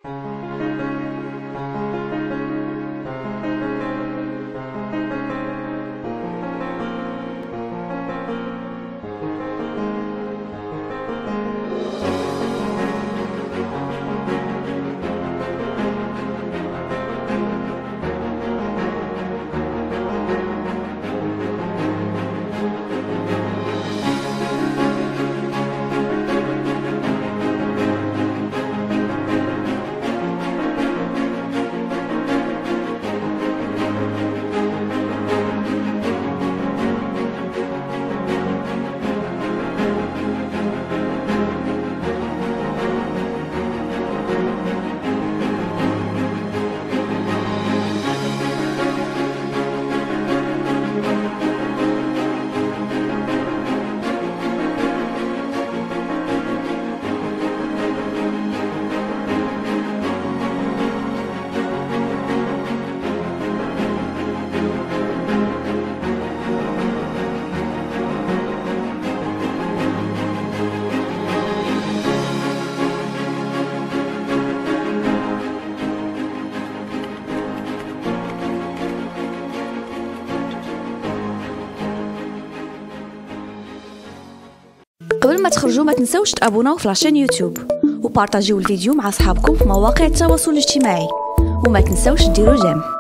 قبل ما تخرجوا ما تنسوش تابوناو في لاشين يوتيوب وبارطاجيو الفيديو مع اصحابكم في مواقع التواصل الاجتماعي، وما تنسوش ديروا جيم.